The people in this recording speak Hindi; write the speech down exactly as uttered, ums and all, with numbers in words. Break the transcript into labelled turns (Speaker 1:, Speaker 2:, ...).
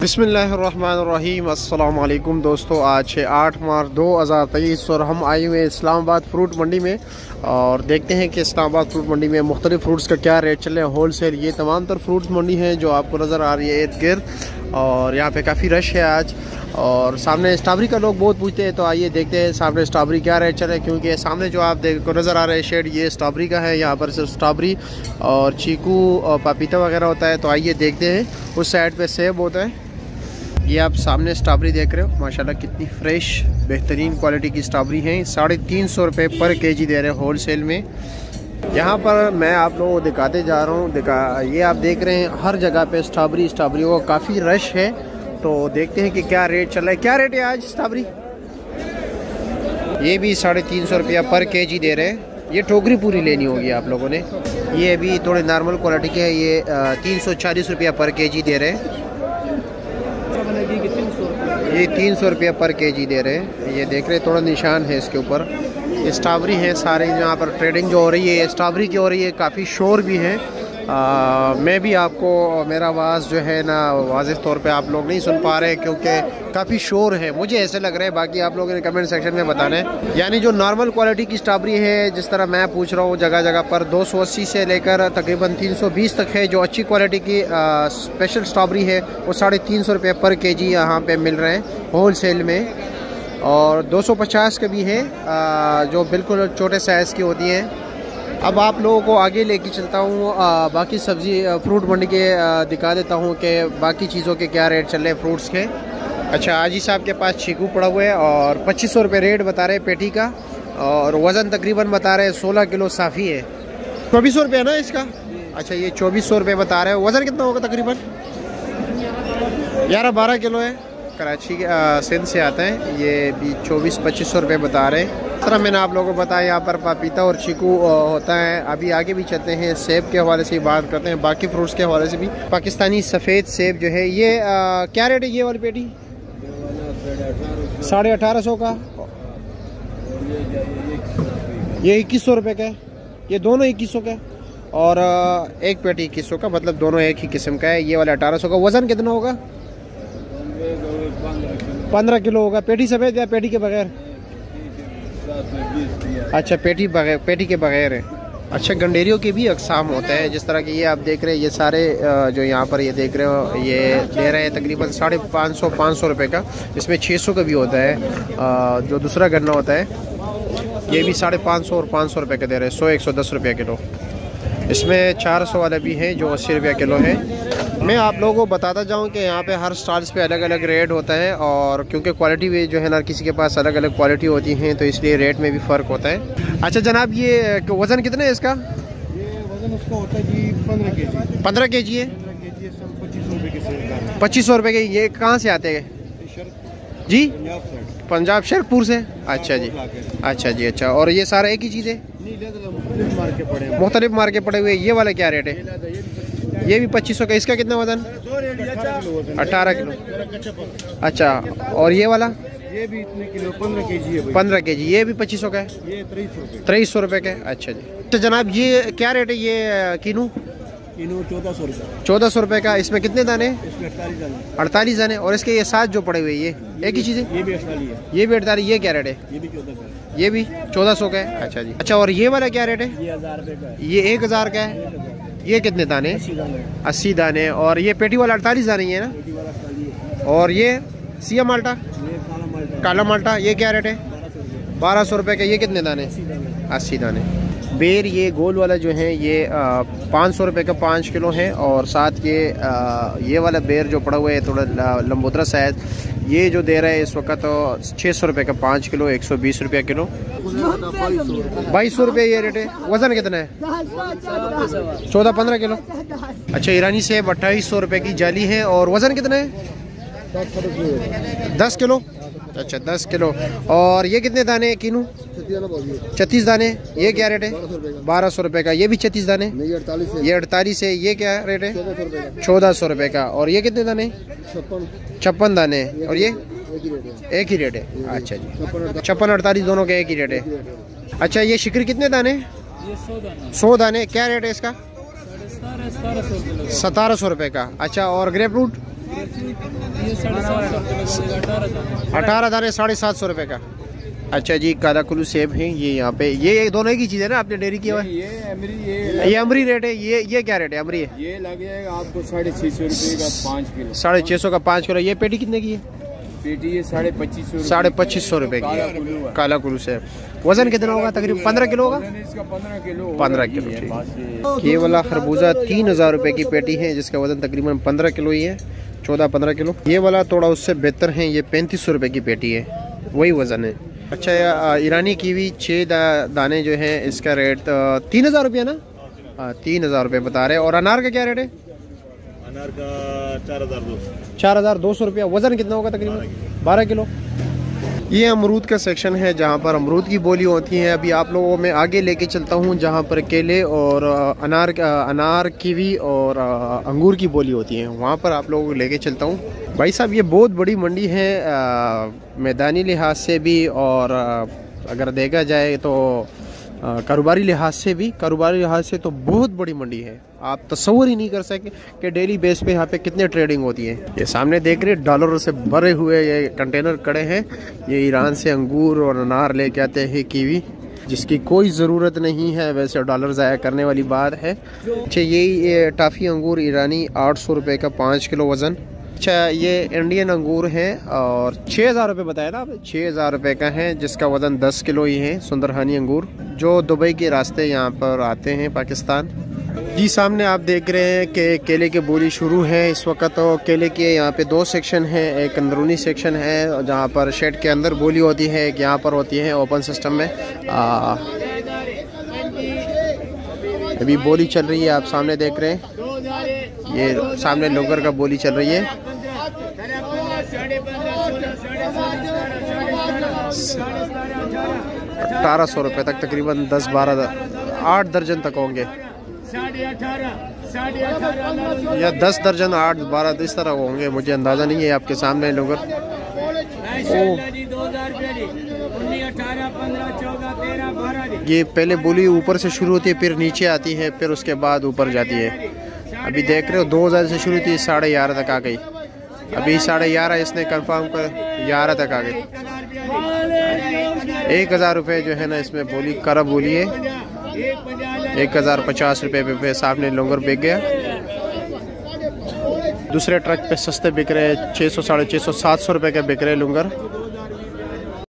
Speaker 1: बिस्मिल्लाहिर्रहमानिर्रहीम। अस्सलाम वालेकुम दोस्तों, आज है आठ मार्च दो हज़ार तेईस और हम आए हुए इस्लामाबाद फ्रूट मंडी में और देखते हैं कि इस्लामाबाद फ्रूट मंडी में मुख्तलिफ फ्रूट्स का क्या रेट चल रहा है। होल सेल ये तमाम तर फ्रूट्स मंडी है जो आपको नज़र आ रही है इर्द गिर्द, और यहाँ पे काफ़ी रश है आज। और सामने स्ट्रॉबेरी का लोग बहुत पूछते हैं, तो आइए देखते हैं सामने स्ट्रॉबेरी क्या रेट चल रहा है। क्योंकि सामने जो आप देख को नज़र आ रहा है शेड, ये स्ट्रॉबेरी का है। यहाँ पर सिर्फ स्ट्रॉबेरी और चीकू और पपीता वगैरह होता है। तो आइए देखते हैं। उस साइड पे सेब होता है। ये आप सामने स्ट्रॉबेरी देख रहे हो, माशाल्लाह कितनी फ्रेश बेहतरीन क्वालिटी की स्ट्रॉबेरी हैं। साढ़े तीन सौ रुपये पर केजी दे रहे हैं होल सेल में। यहाँ पर मैं आप लोगों को दिखाते जा रहा हूँ। दिखा ये आप देख रहे हैं हर जगह पे स्ट्रॉबेरी स्ट्रॉबेरी का काफ़ी रश है। तो देखते हैं कि क्या रेट चल रहा है। क्या रेट है आज स्ट्रॉबेरी? ये भी साढ़े तीन सौ रुपया पर के जी दे रहे हैं। ये टोकरी पूरी लेनी होगी आप लोगों ने। ये अभी थोड़े नॉर्मल क्वालिटी के है। ये तीन सौ चालीस रुपया पर के जी दे रहे हैं। ये तीन सौ रुपया पर केजी दे रहे हैं। ये देख रहे हैं थोड़ा निशान है इसके ऊपर। ये स्ट्रॉबेरी है सारे। यहाँ पर ट्रेडिंग जो हो रही है स्ट्रॉबेरी की हो रही है। काफ़ी शोर भी है। आ, मैं भी आपको मेरा आवाज़ जो है ना वाज़ेह तौर पे आप लोग नहीं सुन पा रहे क्योंकि काफ़ी शोर है, मुझे ऐसे लग रहा है। बाकी आप लोगों ने कमेंट सेक्शन में बताना है। यानी जो नॉर्मल क्वालिटी की स्ट्रॉबेरी है, जिस तरह मैं पूछ रहा हूँ, जगह जगह पर दो सौ अस्सी से लेकर तकरीबन तीन सौ बीस तक है। जो अच्छी क्वालिटी की आ, स्पेशल स्ट्रॉबेरी है वो साढ़े तीन सौ रुपये पर के जी यहाँ पर मिल रहे हैं होल सेल में। और दो सौ पचास के भी है आ, जो बिल्कुल छोटे साइज़ की होती हैं। अब आप लोगों को आगे लेके चलता हूँ, बाकी सब्ज़ी फ्रूट मंडी के आ, दिखा देता हूँ कि बाकी चीज़ों के क्या रेट चल रहे हैं फ्रूट्स के। अच्छा, आजी साहब के पास चीकू पड़ा हुआ है और पच्चीस सौ रुपये रेट बता रहे हैं पेटी का, और वज़न तकरीबन बता रहे हैं सोलह किलो साफ़ी है। चौबीस सौ रुपये है ना इसका? अच्छा, ये चौबीस सौ रुपये बता रहे हैं। वज़न कितना होगा तकरीबन? ग्यारह बारह किलो है। कराची के सिंध से आता है। ये भी चौबीस पच्चीस सौ रुपये बता रहे हैं। इस तरह मैंने आप लोगों को बताया यहाँ पर पपीता और चीकू होता है। अभी आगे भी चलते हैं, सेब के हवाले से ही बात करते हैं, बाकी फ्रूट्स के हवाले से भी। पाकिस्तानी सफ़ेद सेब जो है ये आ, क्या रेट है ये वाली पेटी? साढ़े अठारह सौ का। ये इक्कीस सौ रुपये का है। ये दोनों इक्कीस सौ का और एक पेटी इक्कीस सौ का, मतलब दोनों एक ही किस्म का है। ये वाला अठारह सौ का। वज़न कितना होगा? पंद्रह किलो होगा। पेटी सफ़ेद या पेटी के बगैर? अच्छा, पेटी बगैर, पेटी के बगैर है। अच्छा, गंडेरियों के भी अकसाम होते हैं, जिस तरह के ये आप देख रहे हैं। ये सारे जो यहाँ पर ये देख रहे हो, ये दे रहे हैं तकरीबन साढ़े पाँच सौ पाँच सौ रुपये का। इसमें छः सौ का भी होता है। जो दूसरा गन्ना होता है ये भी साढ़े पाँच सौ और पाँच सौ रुपये का दे रहे हैं। सौ एक सौ दस रुपये किलो। इसमें चार सौ वाला भी है जो अस्सी रुपये किलो है। मैं आप लोगों को बताता जाऊं कि यहाँ पे हर स्टॉल्स पे अलग अलग रेट होता है, और क्योंकि क्वालिटी भी जो है ना किसी के पास अलग अलग क्वालिटी होती हैं, तो इसलिए रेट में भी फ़र्क होता है। अच्छा जनाब, ये वज़न कितना है इसका?
Speaker 2: ये वज़न उसका होता है जी पंद्रह के जी।
Speaker 1: पंद्रह के जी है।
Speaker 2: पच्चीस सौ रुपये के
Speaker 1: पच्चीस सौ रुपये के। ये कहाँ से आते हैं जी? पंजाब शेरपुर से। अच्छा जी, अच्छा जी, अच्छा। और ये सारा एक ही चीज़ है? मुख्तलिफ मार के पड़े हुए। ये वाला क्या रेट है? ये भी पच्चीस सौ का। इसका कितना वज़न? अठारह किलो। अच्छा, और ये वाला? ये भी इतने किलो, पंद्रह के जी है। पंद्रह के जी। ये भी पच्चीस सौ का है। ये तेईस सौ रुपये तेईस सौ रुपये का। अच्छा जी। अच्छा जनाब, ये क्या रेट है ये कीनू?
Speaker 2: कीनू चौदह सौ रुपये
Speaker 1: चौदह सौ रुपये का। इसमें कितने दाने?
Speaker 2: इसमें अड़तालीस दाने।
Speaker 1: अड़तालीस दाने। और इसके ये साथ जो पड़े हुए ये एक ही चीज़ है?
Speaker 2: ये भी अड़तालीस है।
Speaker 1: ये भी अड़तालीस। ये क्या रेट है?
Speaker 2: ये भी चौदह का।
Speaker 1: ये भी चौदह सौ का है। अच्छा जी। अच्छा, और ये वाला क्या रेट है?
Speaker 2: ये हज़ार रुपये का है।
Speaker 1: ये एक हज़ार का है। ये कितने दाने? अस्सी दाने। और ये पेटी वाला अड़तालीस दाने है ना? और ये सिया माल्टा, काला माल्टा, ये क्या रेट है? बारह सौ रुपये का। ये कितने दाने? अस्सी दाने। बेर ये गोल वाला जो है ये पाँच सौ रुपये का पाँच किलो है। और साथ ये आ, ये वाला बेर जो पड़ा हुआ है थोड़ा लंबोदरा साइज, ये जो दे रहा है इस वक्त तो छः सौ रुपये का पाँच किलो, एक सौ बीस रुपये किलो। बाईस सौ रुपये ये रेट है। वज़न कितना है? चौदह पंद्रह किलो। अच्छा, ईरानी सेब अट्ठाईस सौ रुपये की जाली है। और वज़न कितना है? दस किलो। अच्छा, दस किलो। और ये कितने दाने कीनू? छत्तीस दाने। ये क्या रेट है? बारह सौ रुपये का। ये भी छत्तीस दाने। ये अड़तालीस है। ये क्या रेट है? चौदह सौ रुपये का। और ये कितने दाने? छप्पन दाने। और ये एक ही रेट है। अच्छा जी, छप्पन अड़तालीस दोनों के एक ही रेट है। अच्छा, ये शिकरी कितने दाने? सौ दाने। क्या रेट है इसका? सतारह सौ रुपये का। अच्छा, और ग्रेप फ्रूट? अठारह दाने साढ़े सात सौ रुपये का। अच्छा जी, काला कुल्लू सेब है ये यहाँ पे। ये ये दोनों ही की चीज़ है ना, आपने डेयरी किया हुआ है?
Speaker 2: ये अमरी, ये
Speaker 1: ये अमरी रेट है। ये ये क्या रेट है अमरी है?
Speaker 2: ये लग जाएगा आपको साढ़े छः सौ रुपये का पाँच किलो।
Speaker 1: साढ़े छः सौ का पाँच किलो। ये पेटी कितने की है?
Speaker 2: पेटी ये साढ़े पच्चीस सौ
Speaker 1: साढ़े पच्चीस सौ रुपये की काला कुल्लू सेब। वजन कितना होगा? तकरीबन पंद्रह किलो होगा।
Speaker 2: इसका पंद्रह किलो
Speaker 1: पंद्रह किलो ठीक। ये वाला खरबूजा तीन हज़ार रुपये की पेटी है, जिसका वजन तकरीबन पंद्रह किलो ही है, चौदह पंद्रह किलो। ये वाला थोड़ा उससे बेहतर है, ये पैंतीस सौ रुपये की पेटी है, वही वजन है। अच्छा, ईरानी कीवी छः दा, दाने जो है, इसका रेट तीन हज़ार रुपया ना? हाँ, तीन हज़ार रुपये बता रहे हैं। और अनार का क्या रेट है?
Speaker 2: अनार का चार हज़ार दो सौ
Speaker 1: चार हज़ार दो सौ रुपया। वज़न कितना होगा? तकरीबन बारह किलो। ये अमरूद का सेक्शन है, जहाँ पर अमरूद की बोली होती है। अभी आप लोगों में आगे लेके चलता हूँ, जहाँ पर केले और अनार अनार कीवी और अंगूर की बोली होती है, वहाँ पर आप लोगों को लेके चलता हूँ। भाई साहब, ये बहुत बड़ी मंडी है, मैदानी लिहाज से भी, और आ, अगर देखा जाए तो कारोबारी लिहाज से भी। कारोबारी लिहाज से तो बहुत बड़ी मंडी है, आप तस्वर ही नहीं कर सके कि डेली बेस पे यहाँ पे कितने ट्रेडिंग होती है। ये सामने देख रहे डॉलर से भरे हुए ये कंटेनर खड़े हैं। ये ईरान से अंगूर और अनार लेके आते हैं, कीवी, जिसकी कोई ज़रूरत नहीं है, वैसे डॉलर ज़ाया करने वाली बात है। अच्छा, ये टाफ़ी अंगूर ईरानी आठ सौ रुपये का पाँच किलो वज़न। अच्छा, ये इंडियन अंगूर है और छः हज़ार रुपये बताया ना आप? छः हज़ार रुपये का है, जिसका वज़न दस किलो ही है। सुंदरहानी अंगूर जो दुबई के रास्ते यहाँ पर आते हैं, पाकिस्तान। जी, सामने आप देख रहे हैं कि केले की बोली शुरू है इस वक्त। तो केले के यहाँ पे दो सेक्शन है, एक अंदरूनी सेक्शन है जहाँ पर शेड के अंदर बोली होती है, एक यहाँ पर होती है ओपन सिस्टम में। आ, अभी बोली चल रही है, आप सामने देख रहे हैं, ये सामने लोगर का बोली चल रही है। अठारह सौ रुपये तक, तकरीबन दस बारह आठ दर्जन तक होंगे, या दस दर्जन आठ बारह इस तरह होंगे, मुझे अंदाज़ा नहीं है। आपके सामने लोगर ये पहले बोली ऊपर से शुरू होती है, फिर नीचे आती है, फिर उसके बाद ऊपर जाती है। अभी देख रहे हो दो हज़ार से शुरू थी, साढ़े ग्यारह तक आ गई। अभी साढ़े ग्यारह इसने कंफर्म कर ग्यारह तक आ गई। एक हज़ार रुपये जो है ना इसमें बोली कर बोली है, एक हज़ार पचास रुपये पे सामने लोंगर बिक गया। दूसरे ट्रक पे सस्ते बिक रहे हैं, छः सौ साढ़े छः सौ सात सौ रुपये के बिक रहे लुंगर।